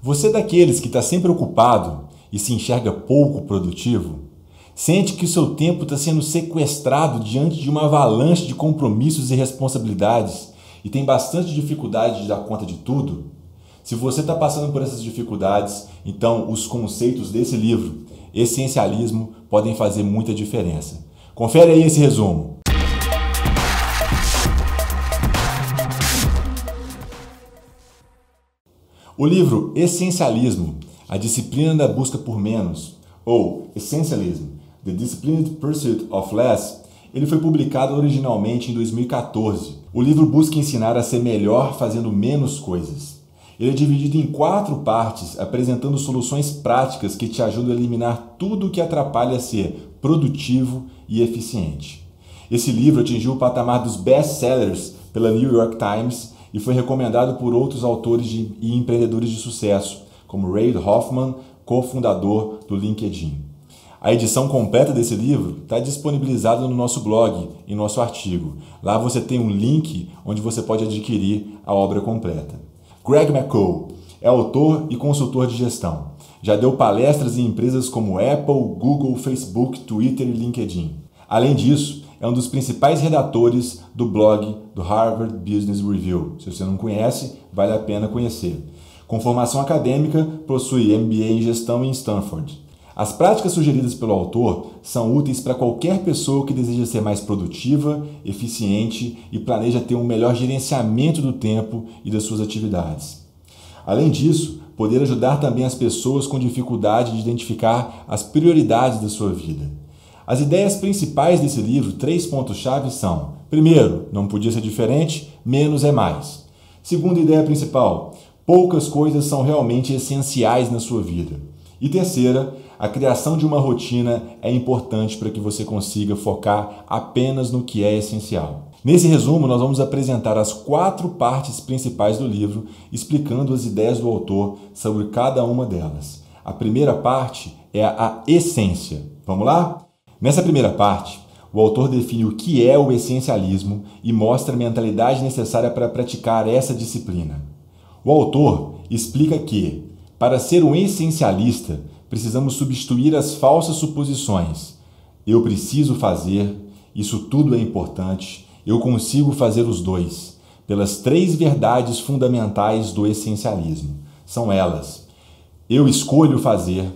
Você é daqueles que está sempre ocupado e se enxerga pouco produtivo? Sente que o seu tempo está sendo sequestrado diante de uma avalanche de compromissos e responsabilidades e tem bastante dificuldade de dar conta de tudo? Se você está passando por essas dificuldades, então os conceitos desse livro, Essencialismo, podem fazer muita diferença. Confere aí esse resumo. O livro Essencialismo, a disciplina da busca por menos, ou Essentialism, The Disciplined Pursuit of Less, ele foi publicado originalmente em 2014. O livro busca ensinar a ser melhor fazendo menos coisas. Ele é dividido em 4 partes, apresentando soluções práticas que te ajudam a eliminar tudo o que atrapalha ser produtivo e eficiente. Esse livro atingiu o patamar dos best-sellers pela New York Times e foi recomendado por outros autores e empreendedores de sucesso, como Reid Hoffman, cofundador do LinkedIn. A edição completa desse livro está disponibilizada no nosso blog, em nosso artigo. Lá você tem um link onde você pode adquirir a obra completa. Greg McCall é autor e consultor de gestão. Já deu palestras em empresas como Apple, Google, Facebook, Twitter e LinkedIn. Além disso, é um dos principais redatores do blog do Harvard Business Review. Se você não conhece, vale a pena conhecer. Com formação acadêmica, possui MBA em gestão em Stanford. As práticas sugeridas pelo autor são úteis para qualquer pessoa que deseja ser mais produtiva, eficiente e planeja ter um melhor gerenciamento do tempo e das suas atividades. Além disso, poder ajudar também as pessoas com dificuldade de identificar as prioridades da sua vida. As ideias principais desse livro, 3 pontos-chave são: primeiro, não podia ser diferente, menos é mais. Segunda ideia principal, poucas coisas são realmente essenciais na sua vida. E terceira, a criação de uma rotina é importante para que você consiga focar apenas no que é essencial. Nesse resumo, nós vamos apresentar as 4 partes principais do livro, explicando as ideias do autor sobre cada uma delas. A primeira parte é a essência. Vamos lá? Nessa primeira parte, o autor define o que é o essencialismo e mostra a mentalidade necessária para praticar essa disciplina. O autor explica que, para ser um essencialista, precisamos substituir as falsas suposições. Eu preciso fazer, isso tudo é importante, eu consigo fazer os dois, pelas 3 verdades fundamentais do essencialismo. São elas: eu escolho fazer,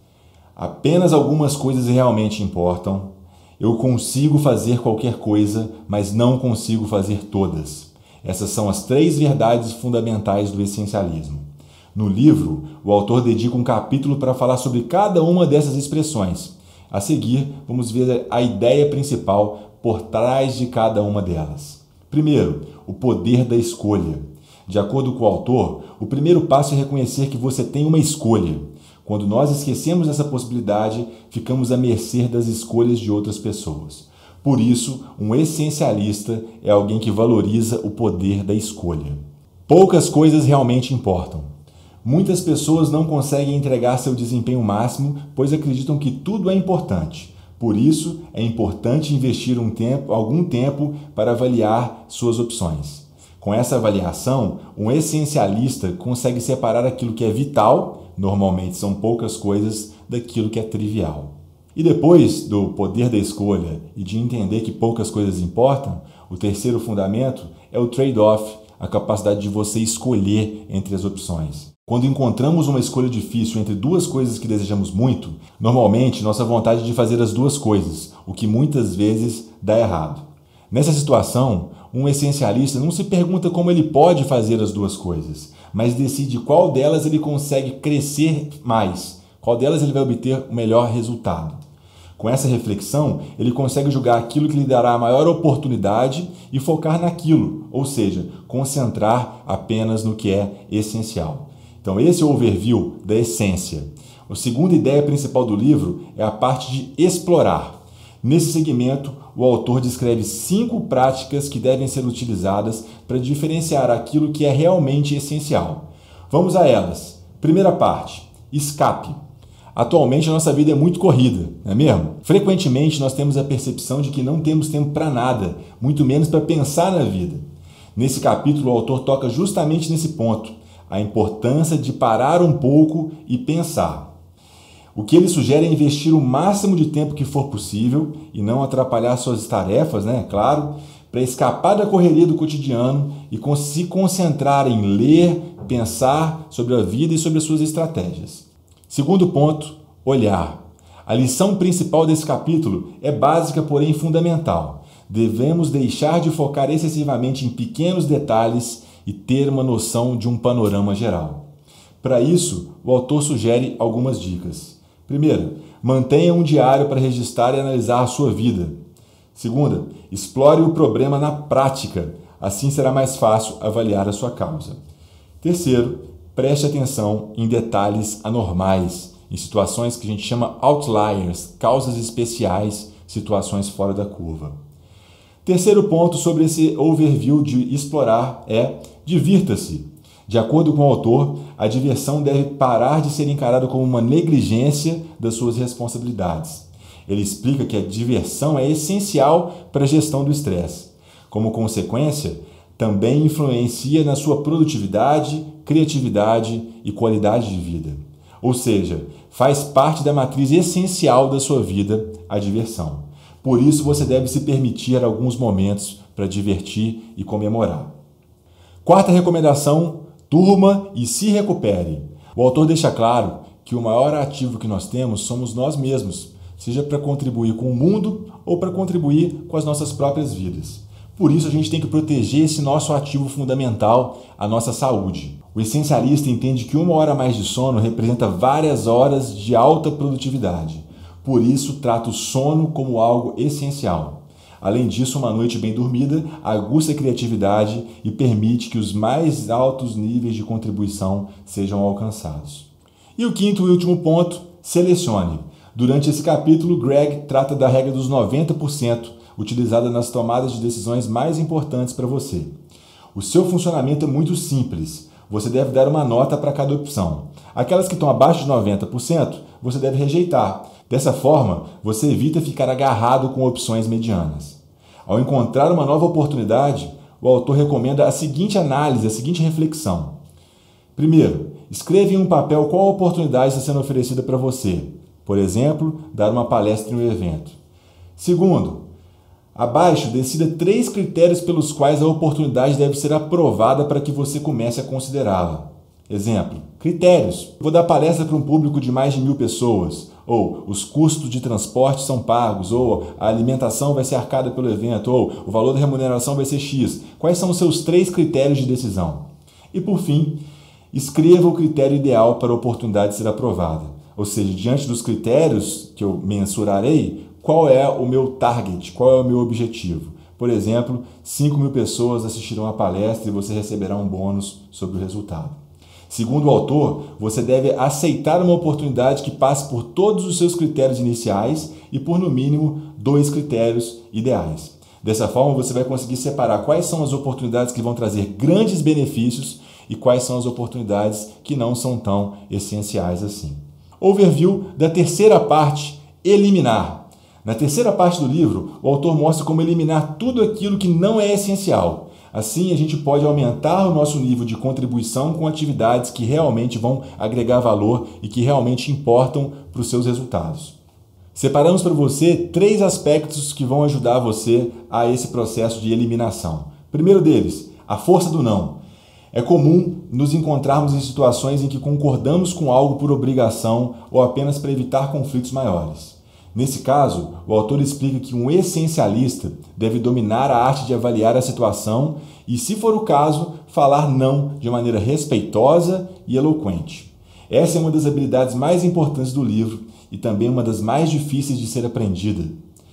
apenas algumas coisas realmente importam, eu consigo fazer qualquer coisa, mas não consigo fazer todas. Essas são as 3 verdades fundamentais do essencialismo. No livro, o autor dedica um capítulo para falar sobre cada uma dessas expressões. A seguir, vamos ver a ideia principal por trás de cada uma delas. Primeiro, o poder da escolha. De acordo com o autor, o primeiro passo é reconhecer que você tem uma escolha. Quando nós esquecemos essa possibilidade, ficamos à mercê das escolhas de outras pessoas. Por isso, um essencialista é alguém que valoriza o poder da escolha. Poucas coisas realmente importam. Muitas pessoas não conseguem entregar seu desempenho máximo, pois acreditam que tudo é importante. Por isso, é importante investir algum tempo para avaliar suas opções. Com essa avaliação, um essencialista consegue separar aquilo que é vital, normalmente são poucas coisas, daquilo que é trivial. E depois do poder da escolha e de entender que poucas coisas importam, o terceiro fundamento é o trade-off, a capacidade de você escolher entre as opções. Quando encontramos uma escolha difícil entre 2 coisas que desejamos muito, normalmente nossa vontade de fazer as 2 coisas, o que muitas vezes dá errado. Nessa situação, um essencialista não se pergunta como ele pode fazer as 2 coisas, mas decide qual delas ele consegue crescer mais, qual delas ele vai obter o melhor resultado. Com essa reflexão, ele consegue julgar aquilo que lhe dará a maior oportunidade e focar naquilo, ou seja, concentrar apenas no que é essencial. Então esse é o overview da essência. A segunda ideia principal do livro é a parte de explorar. Nesse segmento, o autor descreve 5 práticas que devem ser utilizadas para diferenciar aquilo que é realmente essencial. Vamos a elas. Primeira parte, escape. Atualmente a nossa vida é muito corrida, não é mesmo? Frequentemente nós temos a percepção de que não temos tempo para nada, muito menos para pensar na vida. Nesse capítulo o autor toca justamente nesse ponto. a importância de parar um pouco e pensar. O que ele sugere é investir o máximo de tempo que for possível e não atrapalhar suas tarefas, claro, para escapar da correria do cotidiano e se concentrar em ler, pensar sobre a vida e sobre as suas estratégias. Segundo ponto, olhar. A lição principal desse capítulo é básica, porém fundamental. Devemos deixar de focar excessivamente em pequenos detalhes e ter uma noção de um panorama geral. Para isso, o autor sugere algumas dicas. Primeiro, mantenha um diário para registrar e analisar a sua vida. Segunda, explore o problema na prática, assim será mais fácil avaliar a sua causa. Terceiro, preste atenção em detalhes anormais, em situações que a gente chama outliers, causas especiais, situações fora da curva. Terceiro ponto sobre esse overview de explorar é divirta-se. De acordo com o autor, a diversão deve parar de ser encarada como uma negligência das suas responsabilidades. Ele explica que a diversão é essencial para a gestão do estresse. Como consequência, também influencia na sua produtividade, criatividade e qualidade de vida. Ou seja, faz parte da matriz essencial da sua vida, a diversão. Por isso, você deve se permitir alguns momentos para divertir e comemorar. Quarta recomendação, durma e se recupere. O autor deixa claro que o maior ativo que nós temos somos nós mesmos, seja para contribuir com o mundo ou para contribuir com as nossas próprias vidas. Por isso, a gente tem que proteger esse nosso ativo fundamental, a nossa saúde. O essencialista entende que 1 hora a mais de sono representa várias horas de alta produtividade. Por isso, trata o sono como algo essencial. Além disso, uma noite bem dormida aguça a criatividade e permite que os mais altos níveis de contribuição sejam alcançados. E o quinto e último ponto, selecione. Durante esse capítulo, Greg trata da regra dos 90%, utilizada nas tomadas de decisões mais importantes para você. O seu funcionamento é muito simples. Você deve dar uma nota para cada opção. Aquelas que estão abaixo de 90%, você deve rejeitar. Dessa forma, você evita ficar agarrado com opções medianas. Ao encontrar uma nova oportunidade, o autor recomenda a seguinte análise, a seguinte reflexão. Primeiro, escreva em um papel qual oportunidade está sendo oferecida para você. Por exemplo, dar uma palestra em um evento. Segundo, abaixo, decida 3 critérios pelos quais a oportunidade deve ser aprovada para que você comece a considerá-la. Exemplo, critérios. Vou dar palestra para um público de mais de 1.000 pessoas. Ou os custos de transporte são pagos. Ou a alimentação vai ser arcada pelo evento. Ou o valor da remuneração vai ser X. Quais são os seus 3 critérios de decisão? E por fim, escreva o critério ideal para a oportunidade ser aprovada. Ou seja, diante dos critérios que eu mensurarei, qual é o meu target, qual é o meu objetivo? Por exemplo, 5.000 pessoas assistirão à palestra e você receberá um bônus sobre o resultado. Segundo o autor, você deve aceitar uma oportunidade que passe por todos os seus critérios iniciais e por, no mínimo, 2 critérios ideais. Dessa forma, você vai conseguir separar quais são as oportunidades que vão trazer grandes benefícios e quais são as oportunidades que não são tão essenciais assim. Overview da terceira parte, eliminar. Na terceira parte do livro, o autor mostra como eliminar tudo aquilo que não é essencial. Assim, a gente pode aumentar o nosso nível de contribuição com atividades que realmente vão agregar valor e que realmente importam para os seus resultados. Separamos para você 3 aspectos que vão ajudar você a esse processo de eliminação. Primeiro deles, a força do não. É comum nos encontrarmos em situações em que concordamos com algo por obrigação ou apenas para evitar conflitos maiores. Nesse caso, o autor explica que um essencialista deve dominar a arte de avaliar a situação e, se for o caso, falar não de maneira respeitosa e eloquente. Essa é uma das habilidades mais importantes do livro e também uma das mais difíceis de ser aprendida.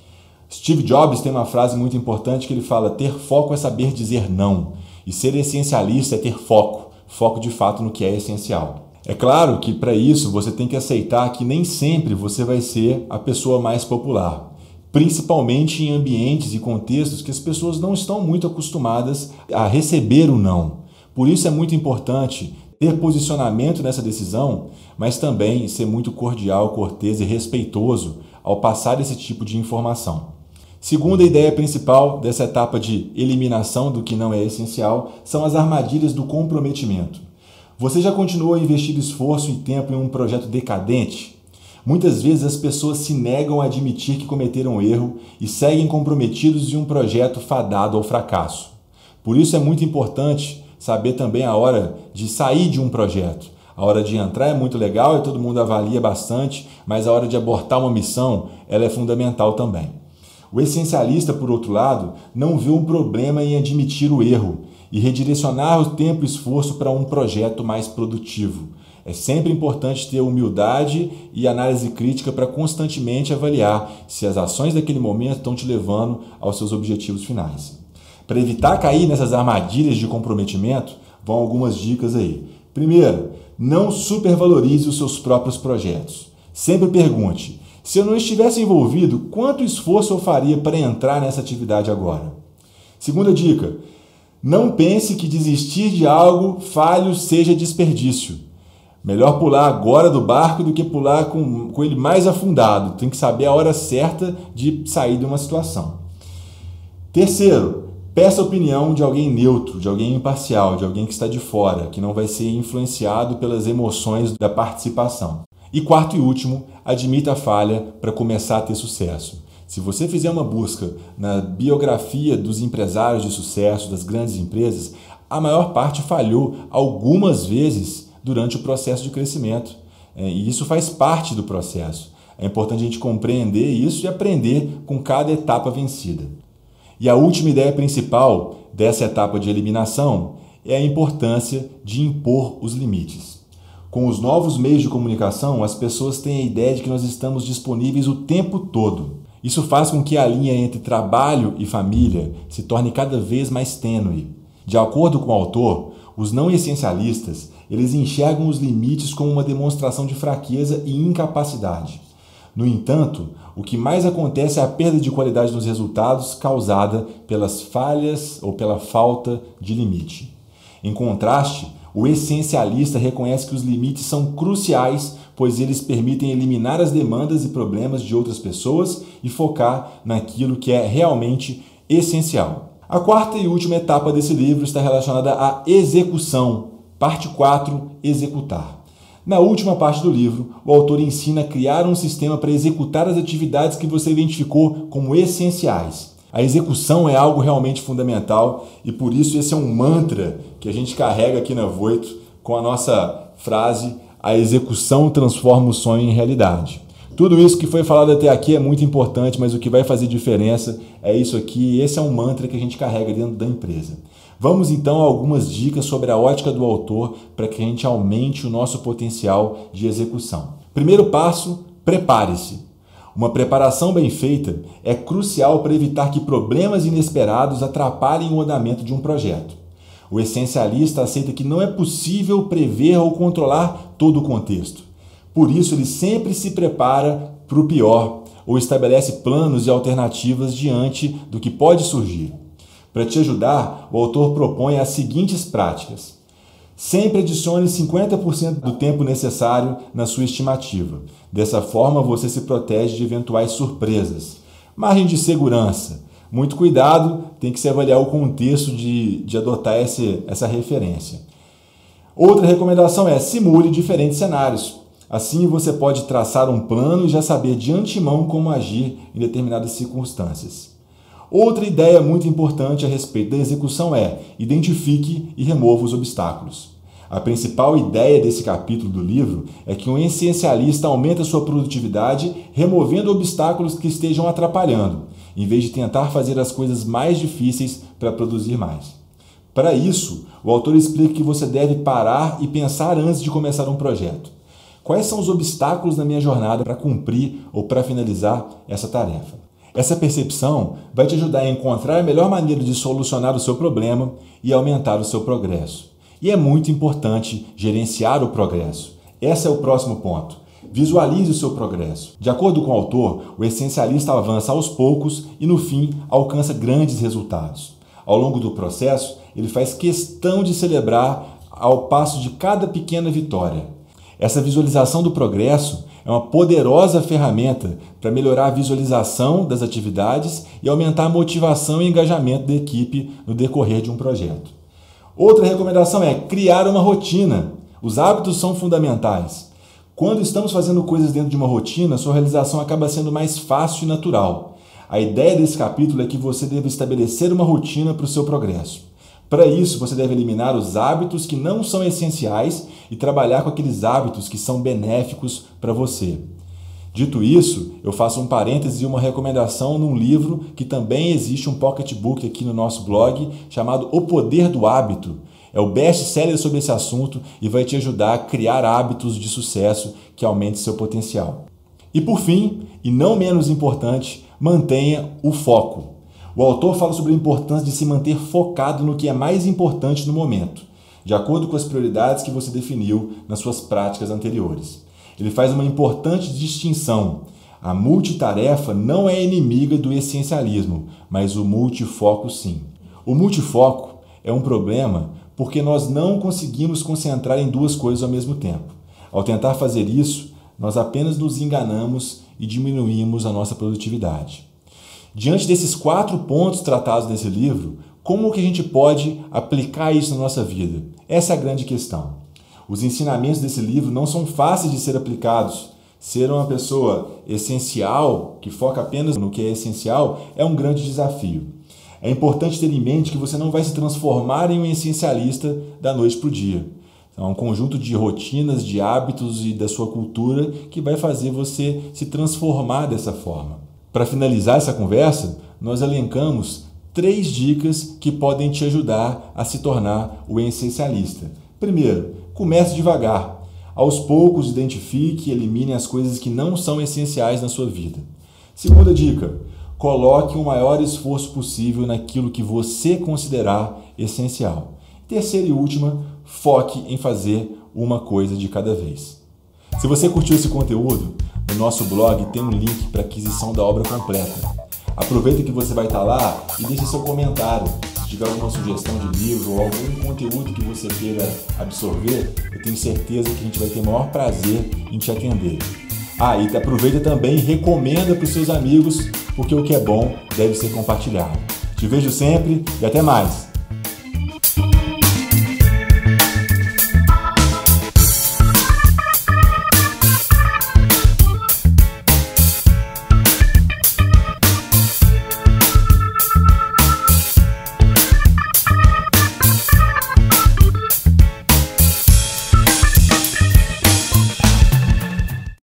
Steve Jobs tem uma frase muito importante que ele fala: ter foco é saber dizer não. E ser essencialista é ter foco de fato no que é essencial. É claro que para isso você tem que aceitar que nem sempre você vai ser a pessoa mais popular, principalmente em ambientes e contextos que as pessoas não estão muito acostumadas a receber o não. Por isso é muito importante ter posicionamento nessa decisão, mas também ser muito cordial, cortês e respeitoso ao passar esse tipo de informação. Segunda ideia principal dessa etapa de eliminação do que não é essencial são as armadilhas do comprometimento. Você já continuou a investir esforço e tempo em um projeto decadente? Muitas vezes as pessoas se negam a admitir que cometeram erro e seguem comprometidos em um projeto fadado ao fracasso. Por isso é muito importante saber também a hora de sair de um projeto. A hora de entrar é muito legal e todo mundo avalia bastante, mas a hora de abortar uma missão, ela é fundamental também. O essencialista, por outro lado, não vê um problema em admitir o erro e redirecionar o tempo e esforço para um projeto mais produtivo. É sempre importante ter humildade e análise crítica para constantemente avaliar se as ações daquele momento estão te levando aos seus objetivos finais. Para evitar cair nessas armadilhas de comprometimento, vão algumas dicas aí. Primeiro, não supervalorize os seus próprios projetos. Sempre pergunte: se eu não estivesse envolvido, quanto esforço eu faria para entrar nessa atividade agora? Segunda dica, não pense que desistir de algo falho seja desperdício. Melhor pular agora do barco do que pular com ele mais afundado. Tem que saber a hora certa de sair de uma situação. Terceiro, peça a opinião de alguém neutro, de alguém imparcial, de alguém que está de fora, que não vai ser influenciado pelas emoções da participação. E quarto e último, admita a falha para começar a ter sucesso. Se você fizer uma busca na biografia dos empresários de sucesso, das grandes empresas, a maior parte falhou algumas vezes durante o processo de crescimento. E isso faz parte do processo. É importante a gente compreender isso e aprender com cada etapa vencida. E a última ideia principal dessa etapa de eliminação é a importância de impor os limites. Com os novos meios de comunicação, as pessoas têm a ideia de que nós estamos disponíveis o tempo todo. Isso faz com que a linha entre trabalho e família se torne cada vez mais tênue. De acordo com o autor, os não essencialistas, eles enxergam os limites como uma demonstração de fraqueza e incapacidade. No entanto, o que mais acontece é a perda de qualidade nos resultados causada pelas falhas ou pela falta de limite. Em contraste, o essencialista reconhece que os limites são cruciais, pois eles permitem eliminar as demandas e problemas de outras pessoas e focar naquilo que é realmente essencial. A quarta e última etapa desse livro está relacionada à execução. Parte 4, executar. Na última parte do livro, o autor ensina a criar um sistema para executar as atividades que você identificou como essenciais. A execução é algo realmente fundamental e por isso esse é um mantra que a gente carrega aqui na Voito com a nossa frase: a execução transforma o sonho em realidade. Tudo isso que foi falado até aqui é muito importante, mas o que vai fazer diferença é isso aqui, e esse é um mantra que a gente carrega dentro da empresa. Vamos então a algumas dicas sobre a ótica do autor para que a gente aumente o nosso potencial de execução. Primeiro passo, prepare-se. Uma preparação bem feita é crucial para evitar que problemas inesperados atrapalhem o andamento de um projeto. O essencialista aceita que não é possível prever ou controlar todo o contexto. Por isso, ele sempre se prepara para o pior ou estabelece planos e alternativas diante do que pode surgir. Para te ajudar, o autor propõe as seguintes práticas. Sempre adicione 50% do tempo necessário na sua estimativa. Dessa forma, você se protege de eventuais surpresas. Margem de segurança. Muito cuidado, tem que se avaliar o contexto de adotar essa referência. Outra recomendação é simule diferentes cenários. Assim, você pode traçar um plano e já saber de antemão como agir em determinadas circunstâncias. Outra ideia muito importante a respeito da execução é: identifique e remova os obstáculos. A principal ideia desse capítulo do livro é que um essencialista aumenta sua produtividade removendo obstáculos que estejam atrapalhando, em vez de tentar fazer as coisas mais difíceis para produzir mais. Para isso, o autor explica que você deve parar e pensar antes de começar um projeto. Quais são os obstáculos na minha jornada para cumprir ou para finalizar essa tarefa? Essa percepção vai te ajudar a encontrar a melhor maneira de solucionar o seu problema e aumentar o seu progresso. E é muito importante gerenciar o progresso. Esse é o próximo ponto. Visualize o seu progresso. De acordo com o autor, o essencialista avança aos poucos e, no fim, alcança grandes resultados. Ao longo do processo, ele faz questão de celebrar ao passo de cada pequena vitória. Essa visualização do progresso é uma poderosa ferramenta para melhorar a visualização das atividades e aumentar a motivação e engajamento da equipe no decorrer de um projeto. Outra recomendação é criar uma rotina. Os hábitos são fundamentais. Quando estamos fazendo coisas dentro de uma rotina, sua realização acaba sendo mais fácil e natural. A ideia desse capítulo é que você deve estabelecer uma rotina para o seu progresso. Para isso, você deve eliminar os hábitos que não são essenciais e trabalhar com aqueles hábitos que são benéficos para você. Dito isso, eu faço um parêntese e uma recomendação num livro que também existe um pocketbook aqui no nosso blog, chamado O Poder do Hábito. É o best-seller sobre esse assunto e vai te ajudar a criar hábitos de sucesso que aumentem seu potencial. E por fim, e não menos importante, mantenha o foco. O autor fala sobre a importância de se manter focado no que é mais importante no momento, de acordo com as prioridades que você definiu nas suas práticas anteriores. Ele faz uma importante distinção. A multitarefa não é inimiga do essencialismo, mas o multifoco sim. O multifoco é um problema porque nós não conseguimos concentrar em duas coisas ao mesmo tempo. Ao tentar fazer isso, nós apenas nos enganamos e diminuímos a nossa produtividade. Diante desses 4 pontos tratados nesse livro, como que a gente pode aplicar isso na nossa vida? Essa é a grande questão. Os ensinamentos desse livro não são fáceis de ser aplicados. Ser uma pessoa essencial, que foca apenas no que é essencial, é um grande desafio. É importante ter em mente que você não vai se transformar em um essencialista da noite para o dia. É um conjunto de rotinas, de hábitos e da sua cultura que vai fazer você se transformar dessa forma. Para finalizar essa conversa, nós elencamos 3 dicas que podem te ajudar a se tornar o essencialista. Primeiro, comece devagar. Aos poucos, identifique e elimine as coisas que não são essenciais na sua vida. Segunda dica, coloque o maior esforço possível naquilo que você considerar essencial. Terceira e última, foque em fazer uma coisa de cada vez. Se você curtiu esse conteúdo, no nosso blog tem um link para aquisição da obra completa. Aproveita que você vai estar lá e deixe seu comentário. Se tiver alguma sugestão de livro ou algum conteúdo que você queira absorver, eu tenho certeza que a gente vai ter o maior prazer em te atender. E aproveita também e recomenda para os seus amigos, porque o que é bom deve ser compartilhado. Te vejo sempre e até mais!